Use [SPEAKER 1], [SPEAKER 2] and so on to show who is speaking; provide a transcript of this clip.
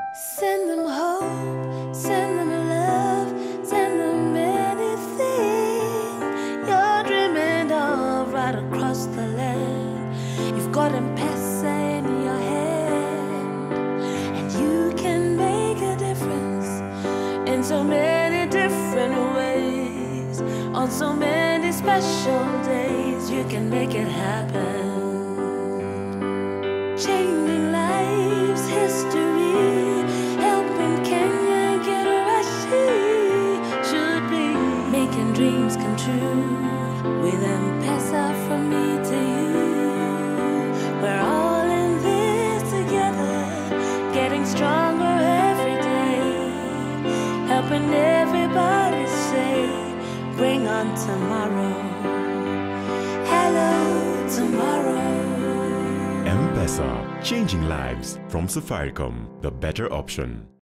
[SPEAKER 1] Send them hope, send them love, send them anything you're dreaming of right across the land. You've got Pesa in your hand, and you can make a difference in so many different ways. On so many special days, you can make it happen. Changing lives, history, helping Kenya get where she should be, making dreams come true with Pesa from me to you. We're all in this together, getting stronger every day, helping everybody say, bring on tomorrow. Hello, tomorrow.
[SPEAKER 2] Pesa, changing lives from Safaricom, the better option.